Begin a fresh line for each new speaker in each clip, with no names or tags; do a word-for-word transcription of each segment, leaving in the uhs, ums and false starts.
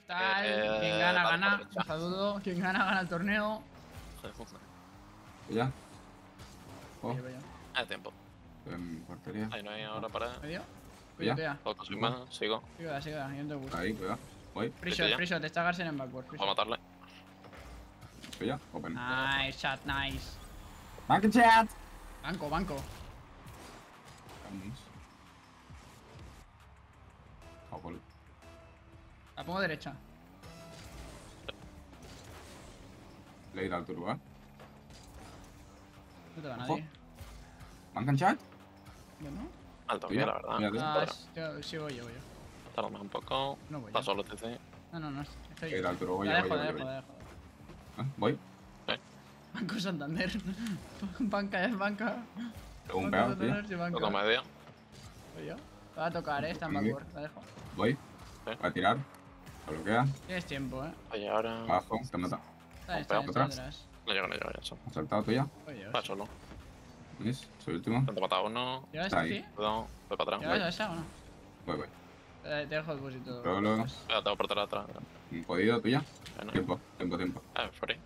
tal?
Eh,
Quien gana,
vale,
gana.
vale,
Un saludo. Quien gana, gana el torneo.
¿Ya? Oh,
Voy yo, voy yo.
Hay tiempo.
en portería.
Ahí no hay ahora para.
¿Medio?
Ya.
Cuídate ya.
Poco sin más, sigo.
Sigo, sigo, yo no te gusta.
Ahí, cuidado. Voy,
Free
Vete
shot,
ya.
free shot. Está García en backward. Free
Voy a
shot.
matarle.
ya. Open.
Nice, shot, nice.
Back in chat.
Banco, banco.
Vamos. Joder.
La pongo derecha.
Le irá al turbo, ¿eh?
No te va
Ojo.
nadie.
Bank in chat.
Bueno.
Alto,
Mira,
la verdad.
mira,
Ah,
Podrá.
es- yo- sí, voy yo, voy yo.
Tarda un poco.
No voy yo.
Paso a los T C.
No, no, no. Estoy...
Le irá al turbo.
La
Ya,
dejo,
voy,
la
voy,
dejo,
voy.
la dejo.
¿Eh? Voy.
Banco Santander. Banca es banca.
Tengo un
Banco
peado, tío.
Santander, sí, banca.
Toco medio.
Voy yo. La va a tocar, eh. Está en
Aquí.
backward. La dejo.
Voy.
Sí.
Voy a tirar. Lo bloquea.
Tienes tiempo, eh.
Oye, ahora.
Abajo. Te mata.
Está ahí, está ahí, está
Atrás.
atrás.
No llego, no llego, ya eso.
Has saltado tú ya.
Voy yo.
Va solo.
¿Ves? Soy el último.
Intento matar a uno.
¿Llegas
Está
este,
ahí.
sí?
Cuidado, voy para atrás.
¿Llegas a esa o no?
Voy, voy.
Eh, Te dejo el depósito.
Luego, luego.
Cuidado, tengo por atrás, atrás. atrás.
Un podido tú ya.
Bueno.
Tiempo, tiempo, tiempo.
Ah, free.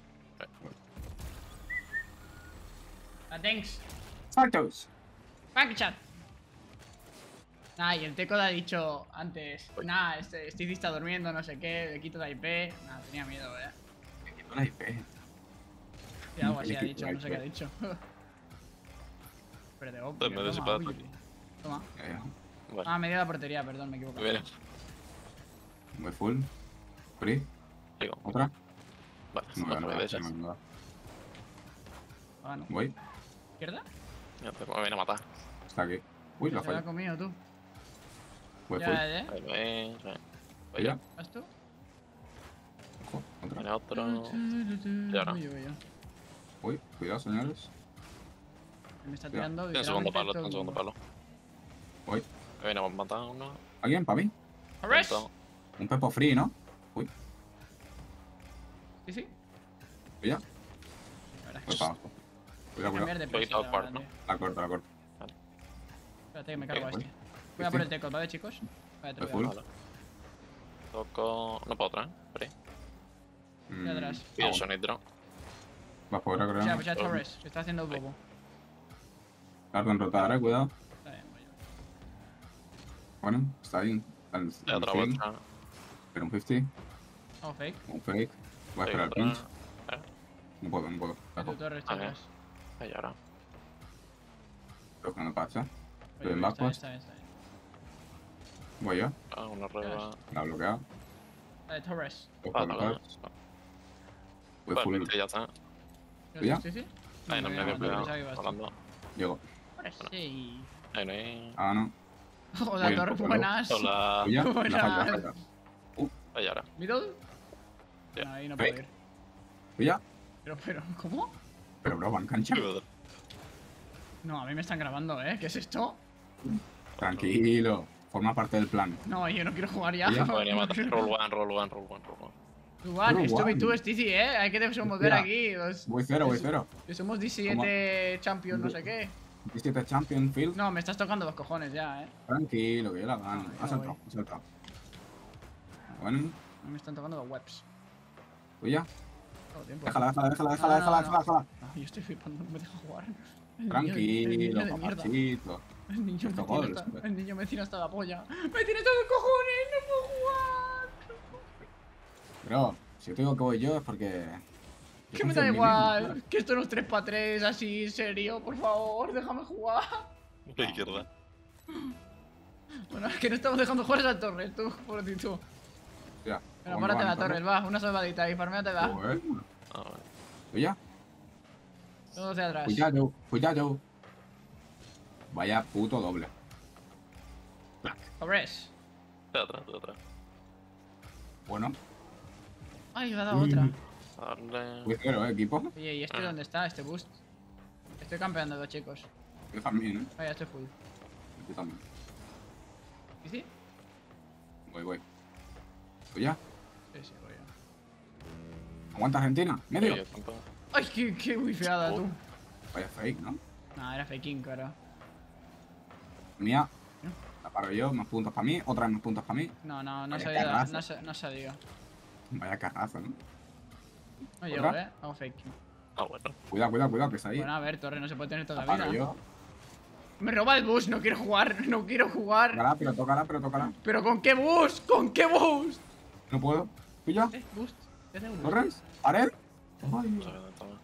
Ah, thanks.
Saltos.
Bank chat. Nah, y el Teco le ha dicho antes.
Uy.
Nah, este Steve está durmiendo, no sé qué. Le quito la I P. Nah, tenía miedo, eh.
Me quito la I P.
Sí, algo así
Le
ha
quito
dicho,
la
no sé qué ha
I P.
dicho. Pero de
Pues
obvio.
me des
Toma,
para
uy,
atrás.
toma.
Eh,
Bueno,
Ah, me dio la portería, perdón, me equivoco.
muy bien.
voy full. Free.
Sigo.
Otra.
Vale,
No,
no
no,
me
no,
des.
no, no.
Ah, no.
Voy.
¿Izquierda?
Ya te me viene a matar.
Está aquí. Uy, la
Se lo ha
fallo.
comido tú.
Voy full.
Ya, ¿eh?
Ahí ves. Voy
Voy ya.
¿Vas tú?
Ojo, otra.
Viene otro.
Y
ahora.
Voy yo, voy yo.
Uy, cuidado, señores.
Me está
Ya.
tirando.
Tiene segundo
literalmente
palo,
todo
tiene
el
segundo
mundo.
palo.
Voy.
Me viene a matar uno.
¿Alguien para mí?
Arrest.
Tanto.
Un pepo free, ¿no? Uy,
Sí, sí.
voy ya.
La verdad es
Voy
que
para abajo. Cuidado,
cambiar
cuidado.
de
Voy
precio,
a
la
par,
verdad,
¿no?
tío.
La corto, la corto.
Espérate que me cargo a
Voy.
este. Voy a por el Teco, ¿vale, chicos? Vale, te
Voy
voy a
full.
Vale. Toco. No puedo atrás. Free.
Mm,
De atrás.
Pido
ah,
su nitro.
Vas por ahora,
Pues ya,
creo.
pues ya Torres, que está haciendo el bobo.
Carton rotada, eh, cuidado.
Está bien, voy yo.
Bueno, está ahí. Está en
De otra
el fin.
vuelta.
Pero un cincuenta.
Hago fake.
Un fake. Voy a esperar el
Otra.
pinch.
Eh,
No puedo, no puedo.
A tu
Taco.
Torres,
Ah,
chicos.
Ahí ahora.
Creo que no pasa.
Voy
Estoy en
yo, está bien,
backwards.
está bien, está bien.
Voy yo.
Ah, una rueda.
La he bloqueado.
Vale, Torres.
Voy
Ah,
por
no,
los
no.
cards. Voy
Vale,
full.
este ya está.
¿Ya?
Sí, sí.
Ahí no me
había
he cuidado.
pensaba que ibas tú.
Hablando.
Llego.
Torres, sí.
Ahí no hay.
Ah, no.
Hola,
Muy
Torres,
bien,
buenas.
Hola.
Voy ya. La
Buenas.
falla, la falla.
Ahí ahora.
¿Middle?
Ya.
No, ahí no
Fake.
puedo ir.
Voy ya.
Pero, pero, ¿cómo?
Pero bro, van cancha.
No, a mí me están grabando, ¿eh? ¿Qué es esto?
Tranquilo. Forma parte del plan.
No, yo no quiero jugar ya.
Ya.
Venía a matar. Roll one, roll one, roll one, roll one.
Igual,
Pero
estuve y
guay.
tú, Stizy, ¿eh? Hay que desenvolver
Mira.
aquí. Los,
Voy cero, voy
que
cero.
que somos D siete Champions, no sé qué.
diecisiete Champion Field.
No, me estás tocando los cojones ya, ¿eh?
Tranquilo, que yo la gano.
No, yo
Ha
no
saltado,
voy.
ha saltado. Bueno,
No me están tocando los webs.
voy ya.
Todo el tiempo.
Déjala, déjala, déjala,
No,
déjala,
no,
déjala,
no.
déjala, déjala.
No, yo estoy flipando, no me deja jugar. El niño- el
Tranquilo,
niño de mierda.
papachito.
El niño, me
Esto
tiene
goles,
hasta,
pues.
el niño me tiene hasta la polla. ¡Me tiene hasta los cojones! ¡No puedo jugar!
Bro, si yo te digo que voy yo es porque... yo
Que me
confío
da
en mí
igual.
mismo,
Que esto no es tres para tres, así, serio. Por favor, déjame jugar.
De izquierda.
Bueno, es que no estamos dejando jugar a esa torre, tú, por ti tú.
tío. Ya.
Pero
¿cómo
párate
van,
la torre,
perro?
va, una salvadita y farmeate va.
Bueno.
Ah, vale.
Voy ya.
Todos de atrás.
Cuidado, cuidado. Vaya puto doble.
Torres.
De atrás, de atrás.
Bueno,
Ay, me ha dado
Mm.
otra.
A darle.
voy cero, eh, equipo.
Oye, ¿y este
Ah.
dónde está? Este boost. Estoy campeando, dos chicos.
Yo también, eh.
Vaya, estoy full.
Yo también.
¿Y sí?
Voy, voy. Voy ya.
Sí, sí, voy yo.
Aguanta Argentina. Medio.
Yo tampoco.
Ay, qué, qué wifeada, tú.
Vaya fake, ¿no?
Nah, era faking, cara.
Mía. La paro yo, más puntos para mí. Otra vez más puntos para mí.
No, no, no
Vaya
sabía.
carrazo.
No, sa- no sabía.
Vaya carrazo, ¿no?
No llego,
¿Otra?
eh. Hago fake.
Ah, bueno.
Cuidado, cuidado, cuidado, que está ahí.
Bueno, a ver, Torre, no se puede tener toda la
Apago
vida.
yo.
Me roba el bus, no quiero jugar, no quiero jugar.
Tócala, pero tócala, pero tócala.
¿Pero con qué bus? ¿Con qué bus?
No puedo. ¿Tuya?
Eh, boost. ¿Qué hace boost?
¿Torres? ¿Pared? Ay,
No sé dónde estaba.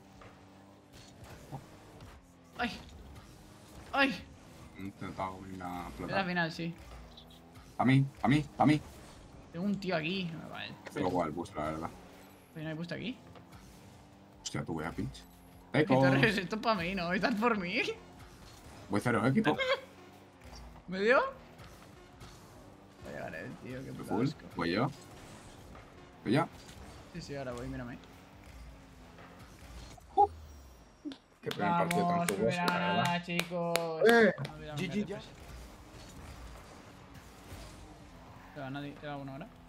Ay. Ay.
he intentado venir a
Es la
explotar.
final, sí.
A mí, a mí, a mí.
Tengo un tío aquí. Vale.
Se lo juega el bus, la verdad.
¿No hay boost aquí?
Hostia, tú voy a pinch.
¿Qué
Teco.
Torres? Esto es para mí, ¿no? ¿Estás por mí?
Voy cero, ¿eh, equipo?
¿Me dio? Voy a llegar el tío, qué
Voy
puto
full.
asco.
Voy yo. Voy yo.
Sí, sí, ahora voy, mírame.
Qué primer partido tan
Vamos,
jugoso, la verdad.
nada, chicos.
Eh,
No olvidamos
G G
mi
ya.
R P. ¿Te va nadie? ¿Te va uno ahora?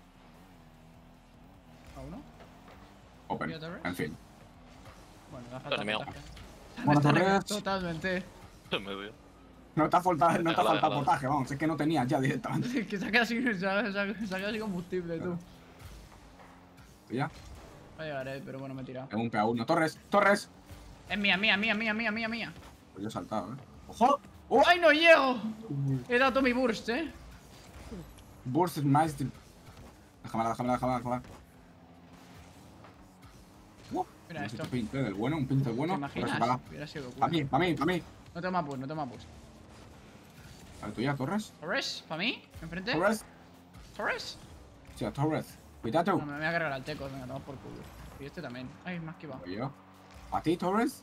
¿A uno?
Open.
¿Tío Torres?
En fin.
Bueno, da falta
Terminado.
potaje.
Bueno,
Está
Torres.
Totalmente.
En medio.
No te ha faltado, no te ha
Déjala,
faltado
déjala.
potaje, vamos. Es que no tenías ya directamente.
Que saca así, saca, saca, saca así combustible, tú.
¿Tú ya?
Va a llegar él, pero bueno, me he tirado.
Tengo un P A uno. Torres, Torres.
Es mía, mía, mía, mía, mía, mía, mía.
Pues yo he saltado, ¿eh? ¡Ojo! ¡Oh!
¡Ay, no llego! He dado todo mi burst, eh.
Burst Master. Déjamela, déjamela, déjamela, déjamela. Uh,
Mira
hemos
esto.
hecho pinte del bueno, un pinte del bueno.
¿Te imaginas?
Para
Hubiera sido
pa'
cool.
mí, para mí, para mí.
No toma boost, no toma boost.
Vale, tú ya, Torres.
¿Torres? ¿Para mí? ¿Enfrente?
Torres.
¿Torres?
Sí, Torres. Cuidado.
No, me voy a cargar al teco, venga, toma por culo. Y este también. Ay, me ha esquivado.
Voy yo. ¿A ti, Torres?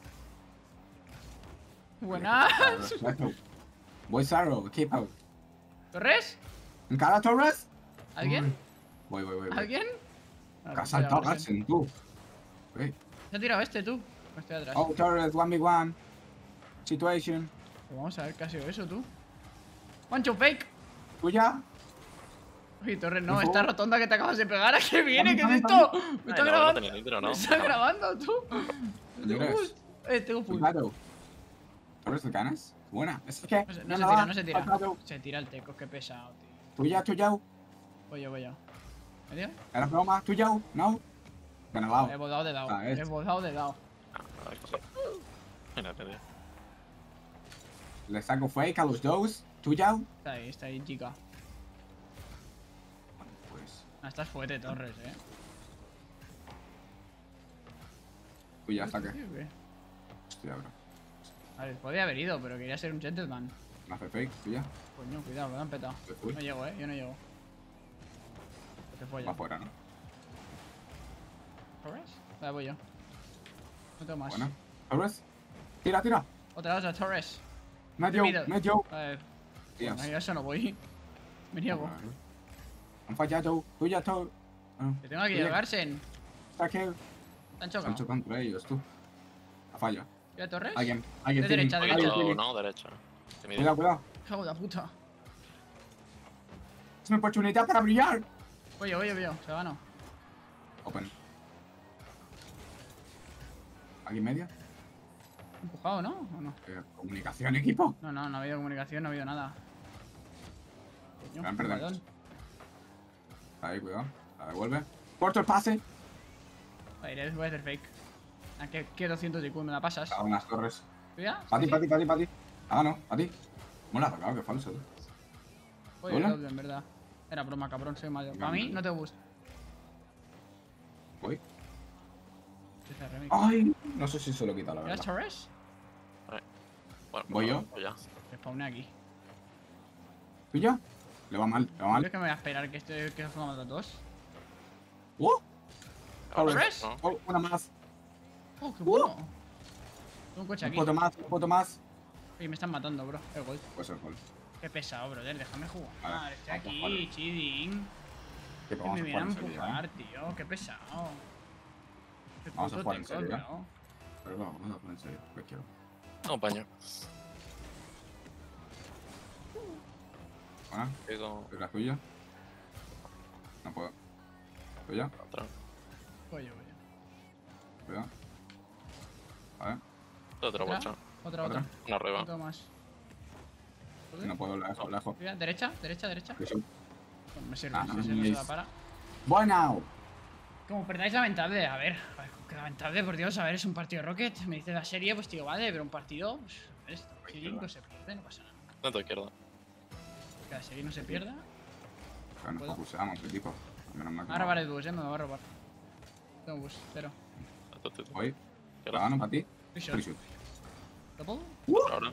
Buenas.
Voy Saro, equipo.
¿Torres?
¿En cada Torres?
¿Alguien?
Voy, voy, voy. voy.
¿Alguien?
Que
Bueno,
has saltado,
pues ya, pues,
Gatsen, tú. Hey.
¿Se ha tirado este, tú? Me estoy atrás.
Oh, Torres, one v one. Situation.
Pues vamos a ver qué ha sido eso, tú. ¡Mancho fake!
¿Tuya?
Oye, Torres, no,
Por
esta
favor.
rotonda que te acabas de pegar, ¿a qué viene? ¿Qué es
Dame,
esto?
dame,
¿Me
Ay,
está
no, no
grabando?
tenía nitro, ¿no?
¿Me está grabando, tú? Tengo
Señores.
boost. Eh, tengo full.
Cuidado. ¿Torres de ganas? Buena. Es que.
No se, no
ya
se
va.
tira, no se tira.
Cuidado.
Se tira el teco, qué pesado, tío.
Tuya, tuya.
Voy yo, voy yo. ¿Me dio?
Era broma, tuya. No. Bueno,
He
lado.
volado de dado.
Ah,
He
este.
volado de dado.
A ver, cosa. Mira, medio.
Le saco fake a los dos. Tuya.
Está ahí, está ahí, chica.
Bueno, pues.
Ah, estás fuerte, Torres, eh.
Tuya, saque.
Tío, ¿qué?
Hostia, bro.
Vale, podría haber ido, pero quería ser un gentleman.
Me hace fake, tuya.
Coño, cuidado, me lo han petado.
Uy.
No llego, eh, yo no llego. Te
Va
follo.
afuera, ¿no?
¿Torres? Vale, voy yo. No tengo más.
Bueno. Torres. Tira, tira.
Otra, otra, Torres.
Medio,
Middle.
medio.
Vale,
Tías.
bueno, ya eso no voy. Me niego.
Han fallado. Tuya, Tor. Bueno,
Que tengo aquí
tuya.
a Garsen.
Saque.
¿Te han
Se han
chocado?
chocado entre ellos, tú. A falla.
¿Ya Torres?
Alguien, alguien
De
tiene.
derecha, de
alguien
derecha.
tiene.
No, derecha. Se mide.
Cuidado, cuidado.
Cago de puta.
Es mi oportunidad para brillar.
Voy yo, voy yo, voy yo. Se va, no.
Open. ¿Alguien medio?
Empujado, ¿no? ¿O no?
Eh, comunicación, equipo.
No, no, no ha habido comunicación, no ha habido nada. Coño,
Gran perdón.
balón.
Ahí, cuidado. La devuelve. Corto el pase.
Vale, voy a hacer fake. Ah, que, que doscientos I Q, me la pasas.
A unas torres.
¿Cuida?
Para ti,
¿Sí?
para ti, para ti, para ti. Ah, no, a ti. Mola, tocado, que falso, tú.
Oye,
¿Hola?
doble, en verdad. Era broma, cabrón, soy mayor. Para mí, no te gusta.
Voy.
Ese remix.
Ay, no sé si se lo quita, la
¿Ya
verdad.
Torres?
Bueno,
¿Voy yo?
pues ya.
Que spawné aquí.
¿Tú ya? Le va mal, le va mal.
¿Crees que me voy a esperar que este que se a dos?
¡Uh!
¿Torres?
¿No?
Oh, una más.
Oh, qué bueno. Tengo un coche
Un
aquí.
foto más, un foto más.
Oye, me están matando, bro. El gol.
Pues el gol.
Qué pesado, brother. Déjame jugar.
Vale,
Estoy
vamos a
aquí,
jugar.
chiding.
Que
Que
vamos
me
a
vienen a
jugar en serio,
empujar,
¿eh?
tío. Qué pesado. Qué
Vamos a
puto
jugar en
teco,
serio, ¿eh?
bro.
Pero vamos, vamos a jugar en serio. Que quiero.
Acompaño.
Buena.
Digo,
¿Es la tuya? No puedo. ¿Tuya?
otra.
Voy yo, voy yo.
Cuidado. Vale.
Otra
¿Otra?
guacha.
Otra,
Otra.
otra.
Una arriba.
Otro más.
No puedo, la dejo, la dejo.
Mira, derecha, derecha, derecha.
Que sí.
Bueno, me sirve,
Ah,
si ese no se
nice.
da para.
Bueno.
Como perdáis lamentable, a ver, a ver, qué lamentable, por Dios, a ver, es un partido de Rocket. Me dice la serie, pues digo, vale, pero un partido, pues, a ver, esto, chilling, pues se pierde, no pasa nada.
No te izquierda.
Que la serie no se pierda.
Pero nos
¿Puedo?
focuseamos, equipo. Menos mal
Me
que
va a
no.
robar el bus, eh, me va a robar. Tengo bus, cero.
Voy.
Izquierda.
¿La gano para ti?
Free shot.
Free shoot.
¿Double?
Ahora.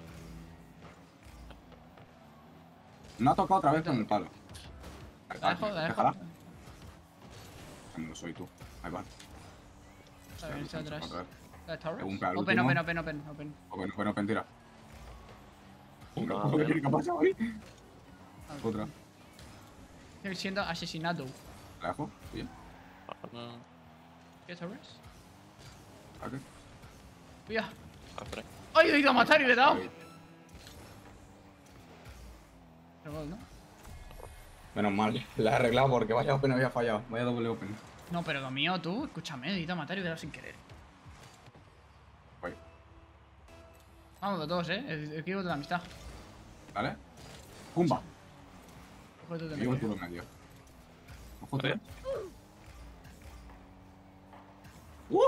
No ha tocado otra vez con el palo.
La dejo, la dejo.
Déjala. Que no lo soy tú. Ahí va.
A ver, está atrás.
Otra vez.
¿La Towers?
Un palo
Open,
último.
open, open, open, open.
Open, open, open, tira.
Ah,
¿Qué
bien.
ha pasado ahí?
A ver.
Otra.
Estoy siendo asesinado.
¿La dejo? Bien.
Ahora.
¿Qué Towers?
¿A qué?
Cuidado.
Ah, por ahí.
¡Ay, he ido a matar y le he dado!
Ahí.
Gol, ¿no?
Menos mal. La he arreglado porque vaya open había fallado. Vaya doble open.
No, pero lo mío, tú, escúchame, he ido a matar y le he dado sin querer.
Voy.
Vamos los dos, eh. El, el equipo de la amistad.
¿Vale? ¡Pumba!
Coge tú de
Me llevo
medio.
tú en medio. Ojo, tú.
Vale.
¡Uh!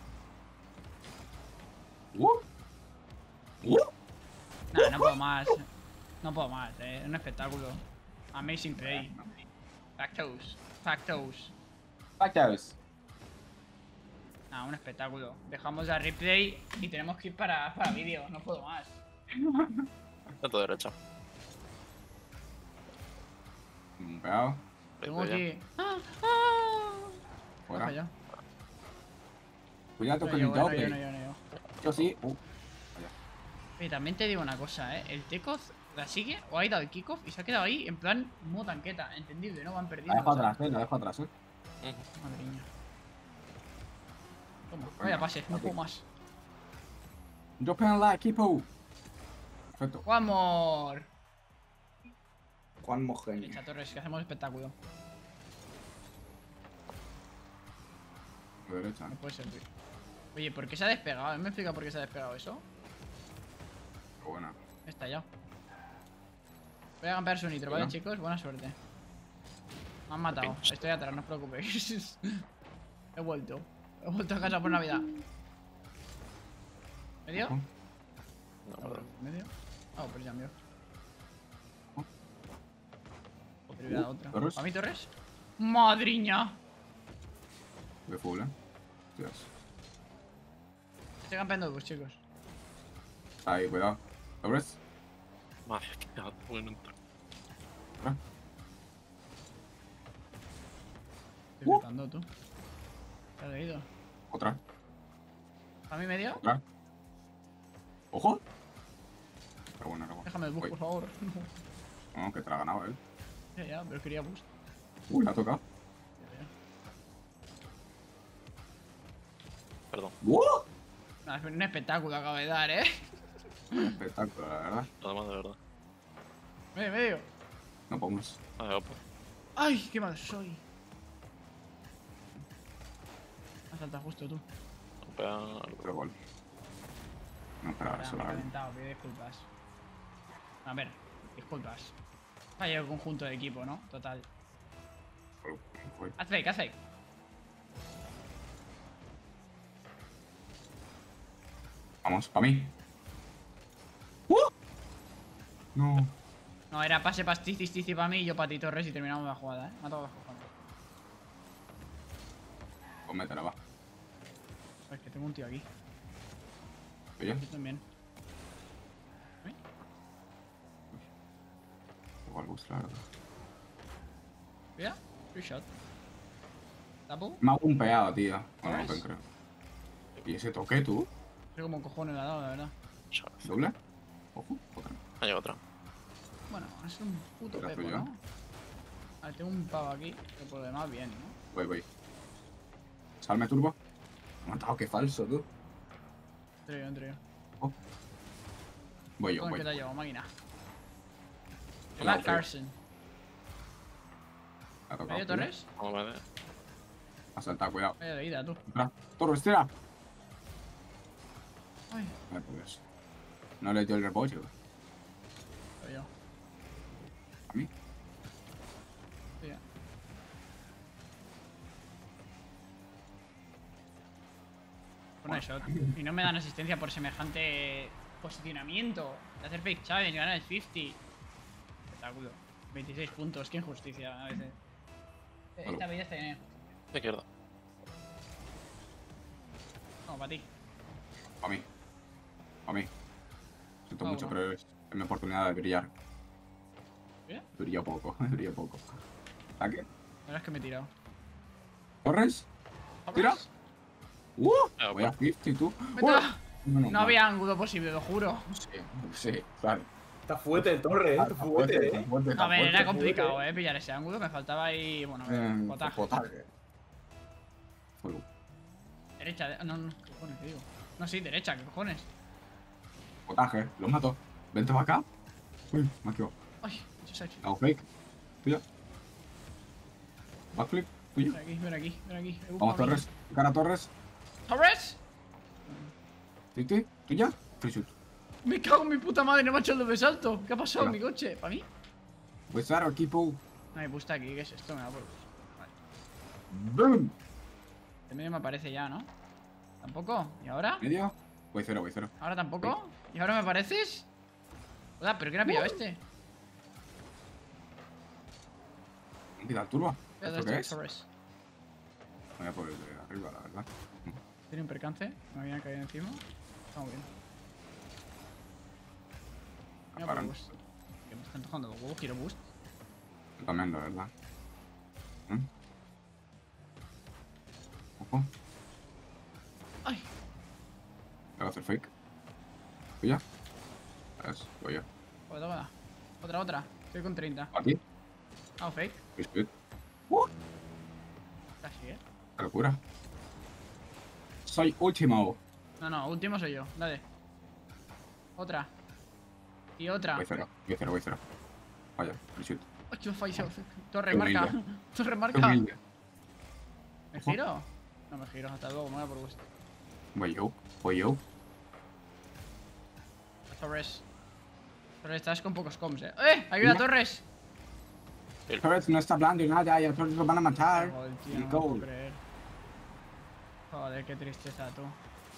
¡Uh! ¡Uh!
Nah, no puedo más. No puedo más, eh. Es un espectáculo. Amazing play. Factos. Factos.
Factors.
Nah, un espectáculo. Dejamos la replay y tenemos que ir para, para vídeo. No puedo más.
A tu derecha.
Un pegado.
Tengo
Ahí,
que... ¡Ah! ¡Ah!
Fuera.
Baja ya.
Cuidado
No
con
llego,
el
no llego,
doble.
no llego, no llego.
Yo sí. Uh.
Oye, también te digo una cosa, eh. El Tekoz la sigue o ha ido al kickoff y se ha quedado ahí en plan modo tanqueta. Entendible, ¿no? Van
La
perdiendo.
dejo
o sea.
atrás, eh. La dejo atrás, eh.
Ujú.
Madre mía. Toma,
Venga,
vaya pase, no
aquí.
puedo más.
Yo pen la equipo. Perfecto.
One more.
Juan Mogenio.
Echa Torres, que hacemos espectáculo.
De derecha.
No puede servir. Oye, ¿por qué se ha despegado? ¿Me explica por qué se ha despegado eso?
Qué buena.
He estallado. Voy a campear su nitro, ¿vale,
Bueno.
chicos? Buena suerte. Me han matado. Estoy atrás, no os preocupéis. He vuelto. He vuelto a casa por Navidad. ¿Medio?
Ojo.
No,
Ah,
perdón.
¿Medio? Ah, pues ya envió.
Ojo.
Pero voy a dar otra.
Torres.
¿Para mí, Torres? ¡Madriña!
De full, eh. Dios.
Estoy campeando pues, chicos.
Ahí, cuidado. Torres.
Madre mía, bueno.
Atrás.
Estoy
Uh.
flipando, tú. ¿Te has leído?
Otra.
¿Para mí medio?
Otra. Ojo. Qué buena, qué buena.
Déjame el bus,
Uy.
por favor.
No, que te la ha ganado él.
Ya, ya, pero quería boost.
Uy, la ha tocado.
Ya, ya.
Perdón.
¡Uh!
Nada, es un espectáculo acabo de dar, ¿eh?
Espectáculo, la verdad.
Nada más de verdad.
Medio, medio.
No podemos.
Vale, opa.
¡Ay, qué mal soy! Me salta justo tú.
Opea.
Otro gol. No esperaba
Ahora
eso,
me he
la verdad.
calentado, pido disculpas. A ver, disculpas. Fallo el conjunto de equipo, ¿no? Total.
Fue- fue.
Haz fake, haz fake.
Vamos, para mí. ¡Uh! No.
No, era pase pasticis, tici para mí y yo para ti, Torres, y terminamos la jugada, ¿eh? Me ha tocado las cojones.
Pues métela, va.
Es que tengo un tío aquí.
Oye,
Yo también. ¿Eh?
igual gusta, la verdad.
Cuidado. Free shot. Tapo.
Me ha bumpeado, tío. Bueno,
¿Sabes?
open, creo. ¿Y ese toque, tú?
Sé como cojones le ha dado, la verdad.
Chaval.
¿Doble? Ojo, otra.
Ahí otra.
Bueno, es un puto
Era
pepo,
tuyo.
¿no? A ver, tengo un pavo aquí, pero por lo demás bien, ¿no?
Voy, voy. Salme turbo. Me ha matado, qué falso, tú.
Entro yo, entro yo.
Oh. Voy yo,
¿Cómo
voy.
que te ha llevado, máquina?
Hola,
Matt Carson.
Ha tocado,
¿Medio
tío.
Torres?
Vamos a ver.
Ha saltado, cuidado.
Medio de ida, tú.
Atrás. Torres, tira.
Ay,
Ay, pues. No le dio el repollo.
soy yo.
A mí.
Sí, ya. Bueno, eso. Y no me dan asistencia por semejante posicionamiento. De hacer fake challenge, ganar el cincuenta. Espectáculo. veintiséis puntos, qué injusticia a veces. Esta vida está bien.
De izquierda.
Vamos, para ti.
A mí. A mí. Siento
Ah,
mucho,
bueno.
pero es, es mi oportunidad de brillar.
¿Qué?
Brilla poco, brilla poco. ¿Ataque?
La verdad es que me he tirado.
¿Torres? ¿Tira? ¡Uh!
Ah,
Voy a cincuenta y tú.
Me he
¡Uh!
tirado.
No,
No había ángulo posible, lo juro.
Sí, sí, claro.
Está fuerte el torre, eh. Está fuerte, eh.
A ver, era complicado, eh, pillar ese ángulo. Me faltaba ahí, bueno,
Eh,
potaje.
potaje. Fuego.
Derecha, de... no, no, ¿qué cojones te digo? No, sí, derecha, ¿qué cojones?
Potaje, lo mato. Vente para acá. Uy, me equivoco.
Ay, yo sé.
Hago fake. Tuya. Backflip. Tuya.
Ven aquí, ven aquí, ven aquí. Eh,
Vamos,
para mí.
Torres. Cara Torres.
¡Torres!
Titi. Tuya. Free shoot.
Me cago en mi puta madre, no me ha hecho el doble salto. ¿Qué ha pasado en
Hola.
mi coche? ¿Para mí?
Voy a estar equipo.
No me gusta aquí, ¿qué es esto? Me da por... Vale.
Boom.
De medio me aparece ya, ¿no? ¿Tampoco? ¿Y ahora?
Medio. Voy cero, voy cero.
¿Ahora tampoco? ¿Y ahora me apareces? Hola, ¿pero quién ha pillado este?
Mira, el turbo.
Espérate,
¿Esto qué
este
es?
Torres.
Voy a por el de arriba, la verdad.
Tiene un percance, me habían caído encima. Estamos bien. Mira por
Paran.
boost. Que me están tocando los huevos, quiero boost.
Yo también, la verdad. ¿Mm? Ojo.
¡Ay!
Voy a hacer fake. Tuya. Es, voy yo.
Otra, otra. Otra, otra. Estoy con treinta.
Aquí.
Hago fake.
Biscuit. ¡Uh!
Casi, eh.
¡Qué locura! Soy último.
No, no, último soy yo. Dale. Otra. Y otra.
Voy cero, voy cero, voy cero. Vaya, biscuit.
¡Ay, que me he fallado! Torre,
Qué
marca.
humilde.
Torre,
Qué
marca.
humilde.
¿Me
Ojo.
giro? No me giro, hasta luego, me voy a por boost.
Voy yo, voy yo.
Torres. Torres, estás con pocos comms, eh. ¡Eh! ¡Ayuda,
Mira.
Torres!
Torres no está hablando y nada, y a Torres lo van a matar.
Joder, tío,
Y
no me lo puedo
goal.
creer. Joder, qué tristeza, tú.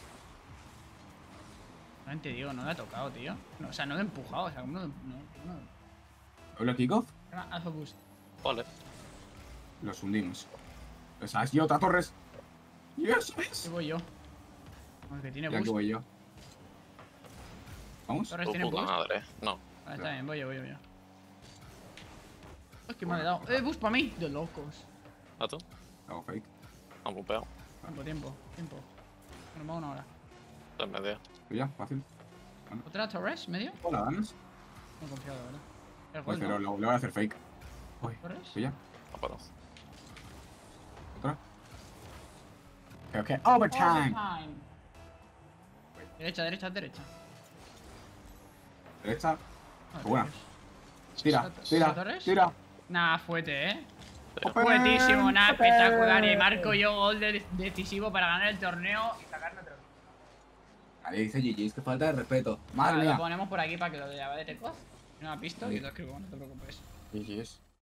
No te digo, no le ha tocado, tío. No, o sea, no lo he empujado, o sea, como no, no, no.
¿Hola, kickoff?
Alfa boost.
Vale.
Los hundimos. Esa es y otra Torres. Yes,
Aquí
yes.
voy yo. Como que tiene
Y aquí
boost.
voy yo. ¿Vamos?
Torres
Tu
tiene
puta
boost.
madre. No.
Vale, está bien, voy yo, voy yo, voy yo. Ay, que me ha dado. ¡Eh, boost para mí! De locos.
¿A tú?
Hago fake.
Vamos, pegado.
Tiempo, tiempo, tiempo. Bueno, vamos una hora.
Está en medio.
Tuya, fácil.
¿Otra Torres? ¿Medio?
Hola, danos.
No he confiado, ¿verdad? El
Voy
gol,
cero,
¿no?
le le voy a hacer fake. Uy,
¿Torres?
tuya.
Vámonos.
Otra. Ok, ok. Overtime.
Overtime. Derecha, derecha, derecha.
Derecha.
Ah,
Buena.
Dios.
Tira,
¿Sa-
tira,
sa- Torres?
tira.
Nah, fuete, eh.
Pero-
Fuetísimo, nah,
Open.
espectacular. Y marco yo gol de- decisivo para ganar el torneo y sacarme otro.
Nadie dice G G, es que falta de respeto. Madre
Vale, lo
mía.
ponemos por aquí para que lo de de Tecoz. No me ha visto y lo escribo, no te preocupes.
G G.